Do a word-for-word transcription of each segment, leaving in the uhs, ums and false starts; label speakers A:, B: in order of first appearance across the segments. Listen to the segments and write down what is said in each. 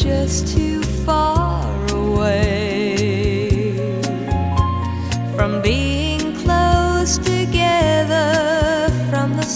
A: just too far away from being close together from the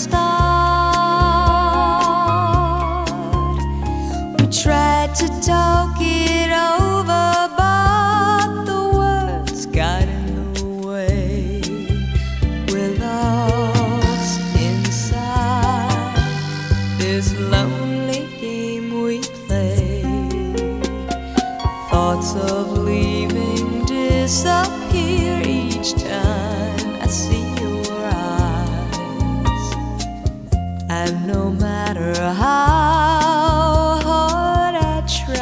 A: start. We tried to talk it over, but the words got in the way. We're lost inside this lonely game we play. Thoughts of leaving disappear each time I see your eyes. And no matter how hard I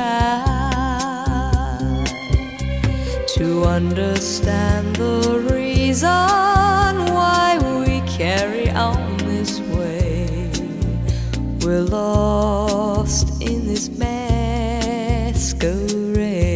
A: try to understand the reason why we carry on this way, we're lost in this masquerade.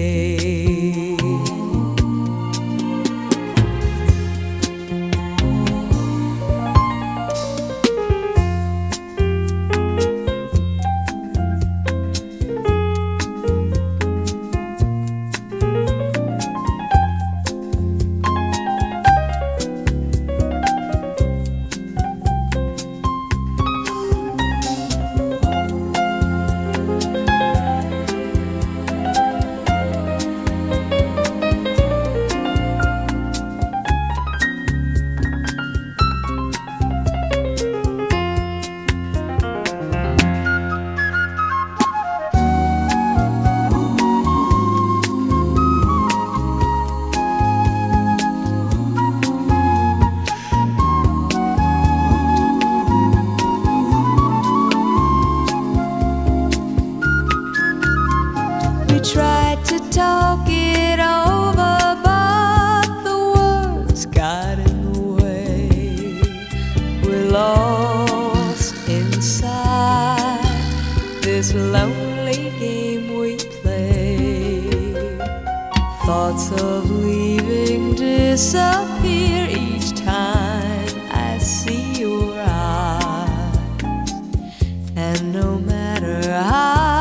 A: We tried to talk it over, but the words got in the way. We're lost inside this lonely game we play. Thoughts of leaving disappear each time I see your eyes. And no matter how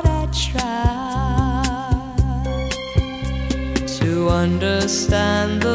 A: to understand the